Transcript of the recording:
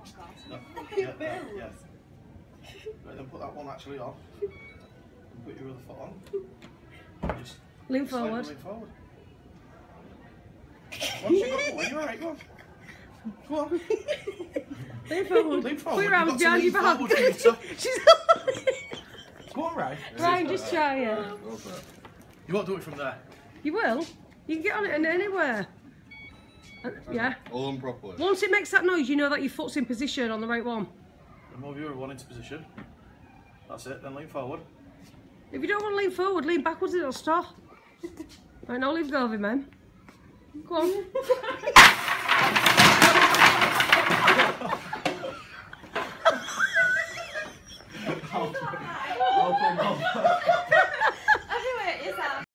No. Yeah, yes. Right, then put that one actually on. And put your other foot on. And just lean forward. Lean forward. Once you got going, you're alright, go on. Go on. Lean forward. Lean forward. Put your arms behind your back. She's Go on, Ryan. Ryan, just try it. You won't do it from there. You will. You can get on it anywhere. Yeah. All on properly. Once it makes that noise, you know that your foot's in position on the right one. And move your one into position. That's it, then lean forward. If you don't want to lean forward, lean backwards and it'll stop. Right, now leave go of him, man. Go on. Oh, come on.